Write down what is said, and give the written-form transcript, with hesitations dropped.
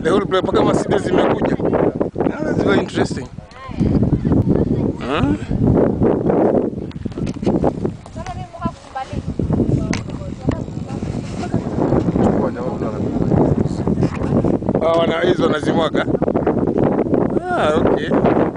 the whole place paka Mercedes zimekuja. That's very interesting. Wana hizo wanazimwaga. Okay.